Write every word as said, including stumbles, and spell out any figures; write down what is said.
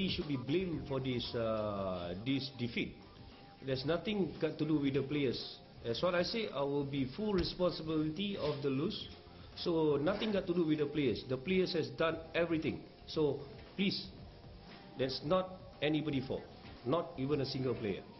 nobody should be blamed for this uh, this defeat. There's nothing got to do with the players. As what I say, I will be full responsibility of the lose. So nothing got to do with the players. The players has done everything. So please, that's not anybody fault, not even a single player.